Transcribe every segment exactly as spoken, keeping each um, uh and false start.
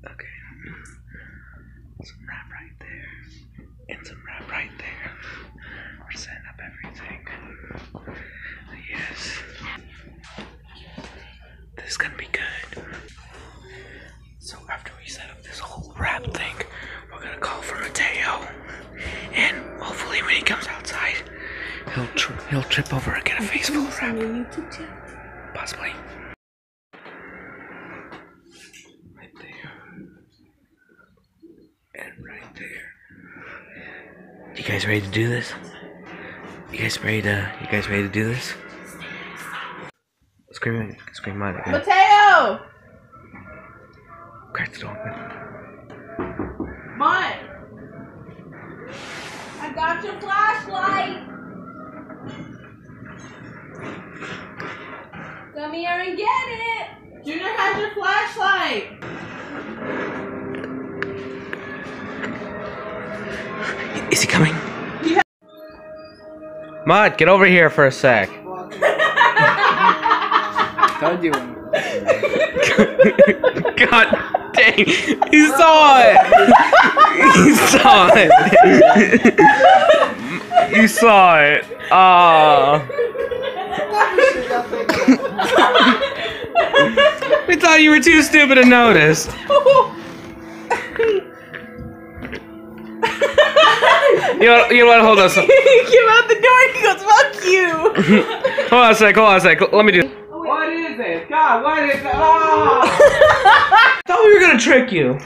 Okay. Some wrap right there. And some wrap right there. We're setting up everything. Yes. This is gonna be good. So after we set up this whole wrap thing, we're gonna call for Mateo. And hopefully when he comes outside, he'll tri he'll trip over and get a face full of wrap. Possibly. Right there. And right there. You guys ready to do this? You guys ready to you guys ready to do this? Scream scream out again. Mateo! Crack the door open. What? I got your flashlight. Come here and get it. Junior has your flashlight. Is he coming? Yeah. Mud, get over here for a sec. Told you. God dang, he saw it. He saw it. You saw it. Ah. We thought you were too stupid to notice. You know, you know what? Hold on. He came out the door and he goes, "Fuck you." Hold on a sec. Hold on a sec. Let me do. What is it? God, what is it? Oh! I thought we were gonna trick you.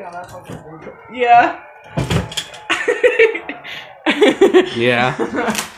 Yeah. Yeah.